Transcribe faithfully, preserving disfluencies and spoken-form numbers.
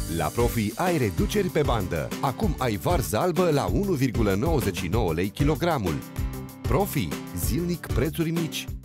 La Profi ai reduceri pe bandă. Acum ai varză albă la unu virgulă nouăzeci și nouă lei kilogramul. Profi, zilnic prețuri mici.